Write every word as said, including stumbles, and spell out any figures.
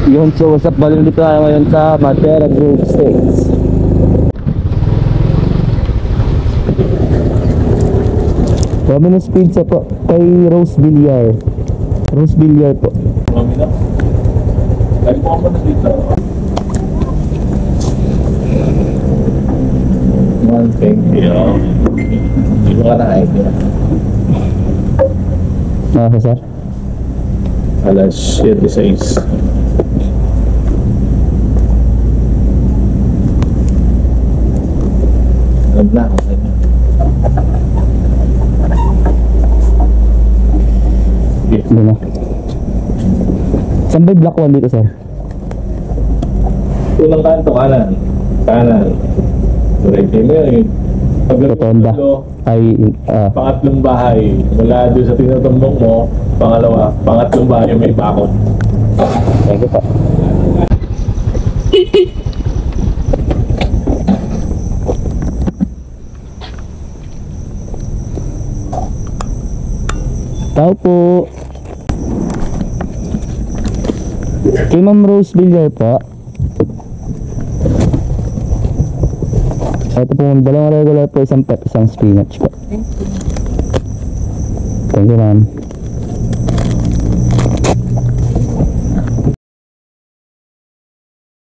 Yun, so what's up, balik dito tayo ngayon sa Madera Grove Estates. Domino's Pizza po kay Rose Villar. Rose Villar po. Domino's? Lagi po ako na dito. One thing here. Hindi mo ka na-idea. Nasa sir? Alas siyete sais. Alam na ako sa'yo. Hindi na. Saan ba yung black one dito, sir? Unang kanto, kanan. Kanan. Correct mo yun. Rotonda. Ay, ah, Pangatlong bahay. Mula doon sa tinutumbok mo, pangalawa, pangatlong bahay may bakod. thank you po. Tao po. Kay Ma'am Rose Villar po. Ito po, dalawang regular po, isang pep, isang spinach po. Thank you, ma'am.